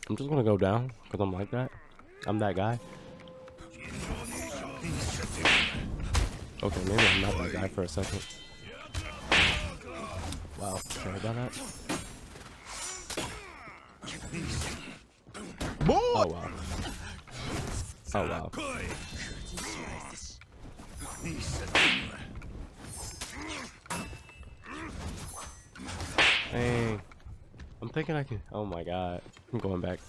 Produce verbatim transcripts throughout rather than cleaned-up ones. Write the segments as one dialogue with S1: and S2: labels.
S1: I'm just gonna go down because I'm like that. I'm that guy. Okay, maybe I'm not that guy for a second. Wow, sorry about that. Oh wow. Oh wow. Dang. I'm thinking I can. Oh my god. I'm going back.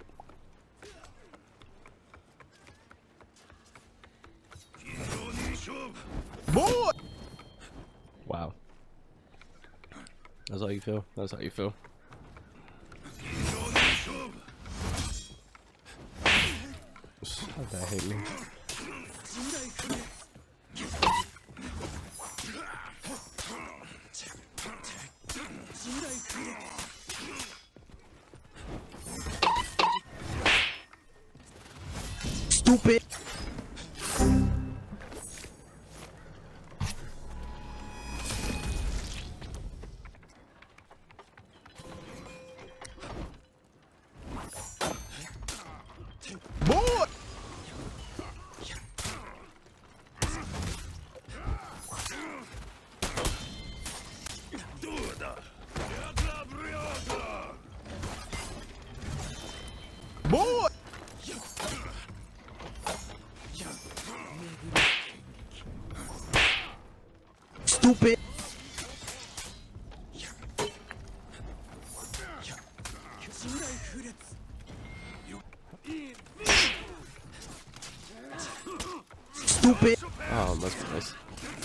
S1: Boy! Wow. That's how you feel? That's how you feel? How that hate me? Stupid. Boy. Boy. Stupid. Stupid. Oh, that's nice.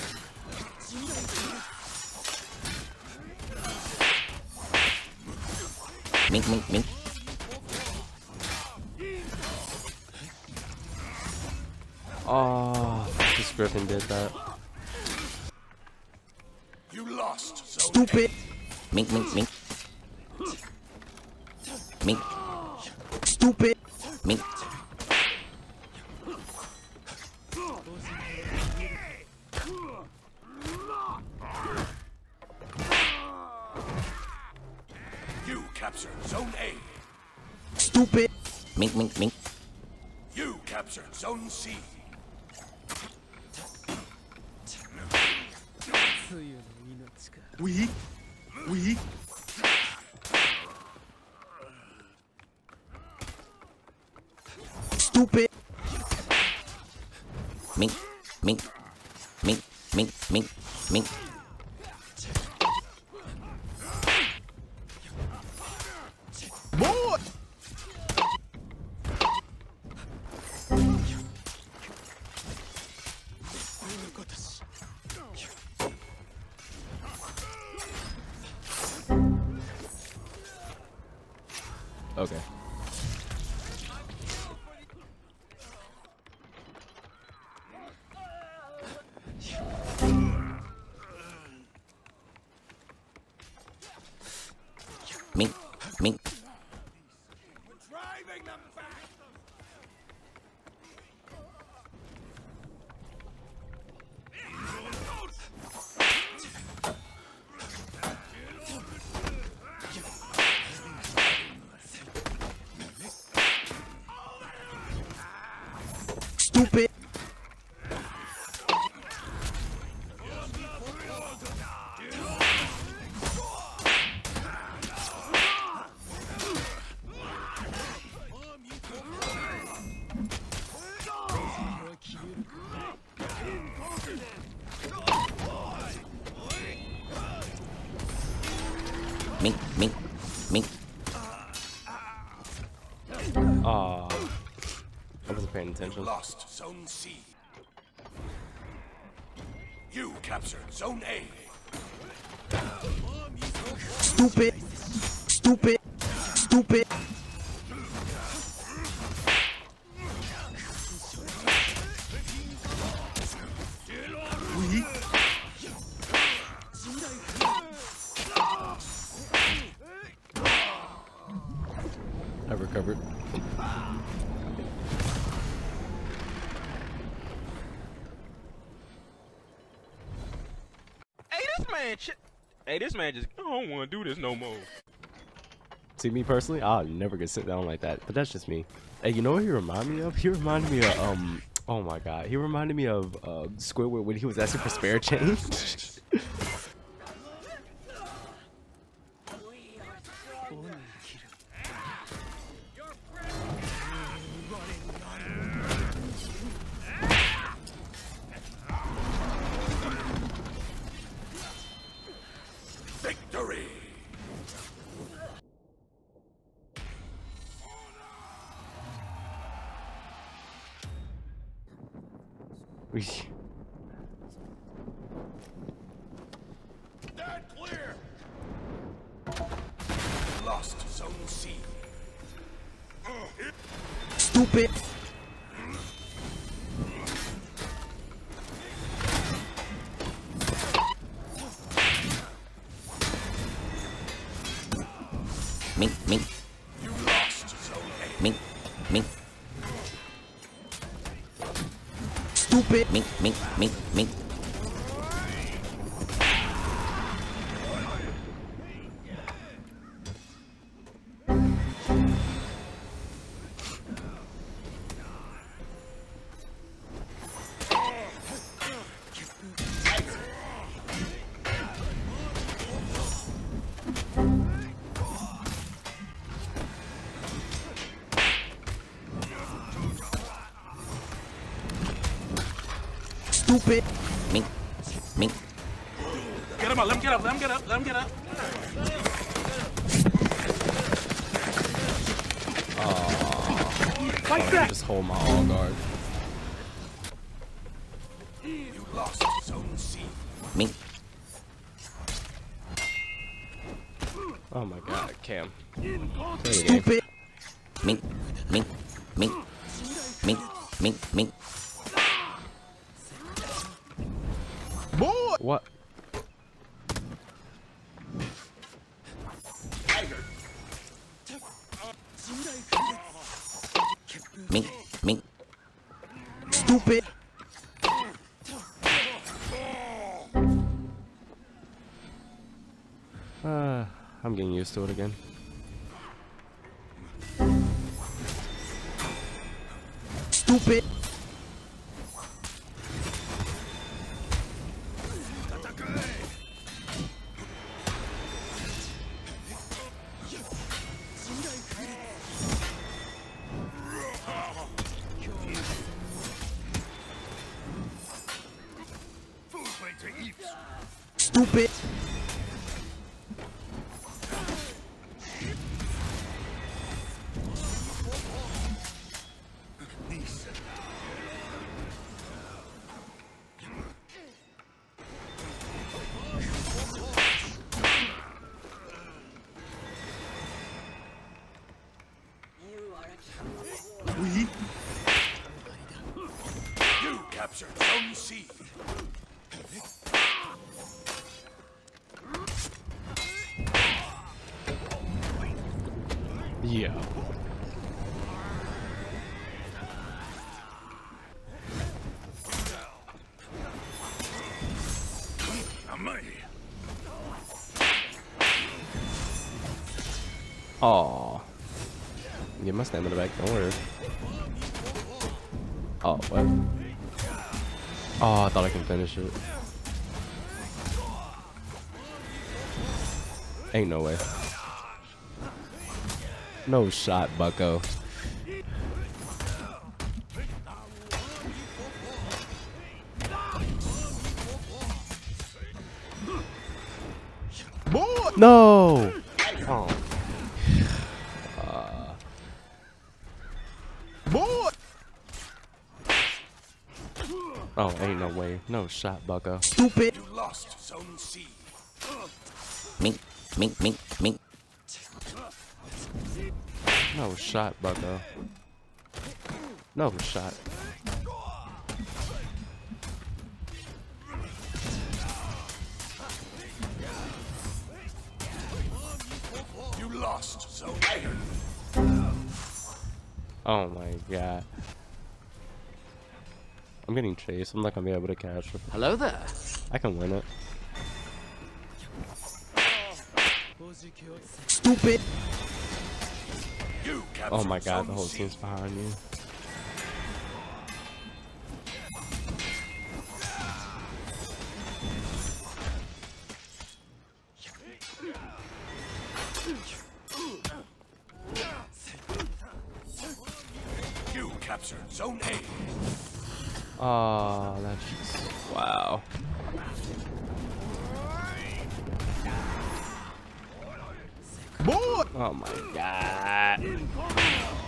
S1: Mink, mink, mink. Oh, this Griffin did that.
S2: You lost.
S3: Stupid. Mink, mink, mink. Mink. Stupid. Mink.
S2: You captured Zone A.
S3: Stupid. Mink, mink, mink.
S2: You captured Zone C.
S3: We. We. Stupid. Mink, mink, mink, mink, mink, mink.
S2: Boy.
S1: Okay.
S3: Mink, mink.
S2: Driving them back.
S3: Stupid. Mink, mink, mink.
S1: Ah, I wasn't paying attention.
S2: Lost Zone C. You captured Zone A.
S3: Stupid. Stupid. Stupid. We.
S1: I recovered.
S4: Hey, this man, ch hey, this man just, I don't want to do this no more.
S1: See, me personally, I'll never get sit down like that. But that's just me. Hey, you know what he reminded me of? He reminded me of um. Oh my god, he reminded me of uh, Squidward when he was asking for spare change.
S2: Victory! Stand clear! Lost Zone C.
S3: Stupid. Mink, mink.
S2: You lost Zone A.
S3: Mink, mink. Stupid. Mink, mink, mink, mink. Stupid. Mink, mink.
S4: Get him up, let him get up, let him get up, let him get up.
S1: Oh, like that. Just hold my all guard.
S2: You lost Zone C.
S3: Mink.
S1: Oh my god, Cam.
S3: Stupid. Mink, mink, mink, mink, mink, mink.
S1: Boy! What?
S3: Mink, mink. Stupid.
S1: Uh, I'm getting used to it again.
S3: Stupid. Stupid.
S2: You captured Zone C.
S1: Yeah. Oh. Get my stamina back, don't worry. Oh, what? Oh, I thought I can finish it. Ain't no way. No shot, bucko. Boy! No! Oh. Uh. Boy! Oh, ain't no way. No shot, bucko.
S3: Stupid.
S2: You lost Zone C.
S3: Mink, mink, mink, mink.
S1: No shot, bucko. No shot.
S2: You lost Zone A.
S1: Oh my god. I'm getting chased. I'm not gonna be able to catch it.
S4: Hello there.
S1: I can win it.
S3: Stupid.
S1: Oh my god,
S2: Zone
S1: the whole
S2: C.
S1: team's behind you.
S2: You captured Zone A.
S1: Oh, that's wow.
S5: Boy!
S1: Oh my god.